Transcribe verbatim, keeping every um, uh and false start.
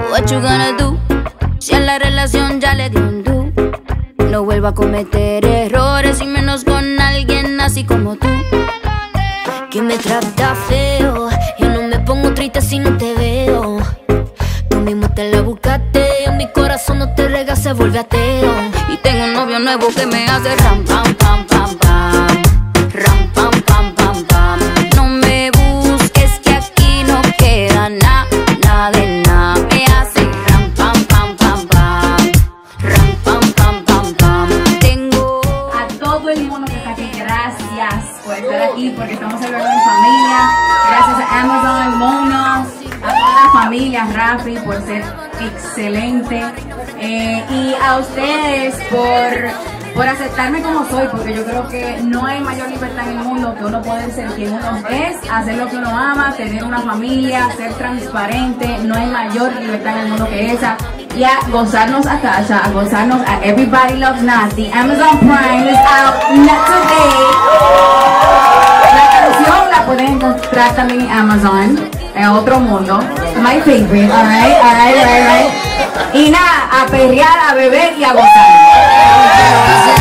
What you gonna do? Si a la relación ya le dio un do. No vuelvo a cometer errores y menos con alguien así como tú, que me trata feo. Yo no me pongo triste si no te veo. Tú mismo te la buscaste, en mi corazón no te rega, se vuelve ateo. Y tengo un novio nuevo que me hace ram pam pam pam pam, ram pam pam pam pam. No me busques que aquí no queda nada, nada de nada. Me hace ram pam pam pam pam, ram pam pam pam pam. Tengo a todo el mundo que está aquí, gracias por estar aquí, porque estamos celebrando en familia. Gracias a Amazon, Mona, a toda la familia, Rafi, por ser excelente. Eh, y a ustedes por, por aceptarme como soy, porque yo creo que no hay mayor libertad en el mundo que uno poder ser quien uno es, hacer lo que uno ama, tener una familia, ser transparente. No hay mayor libertad en el mundo que esa. Y a gozarnos a Tasha, a gozarnos a Everybody Loves Nasty. Amazon Prime is out not today. La canción la pueden encontrar también en Amazon, en Otro Mundo. My favorite, alright, alright, alright, alright. Y nada, a perrear, a beber y a gozar.